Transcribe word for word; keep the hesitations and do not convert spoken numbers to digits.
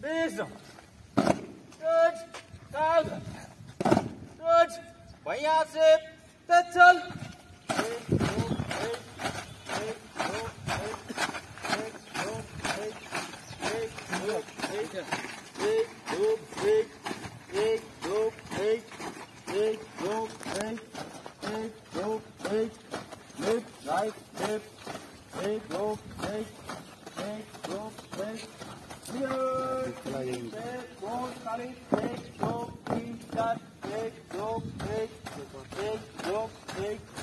Bezem. Good. Thousand. Good. Bayasip. Tattal. Right, left, take, go, take, take, go, take, clear, take, go, sorry, take, go, three, start, take, go, take, take, go, take.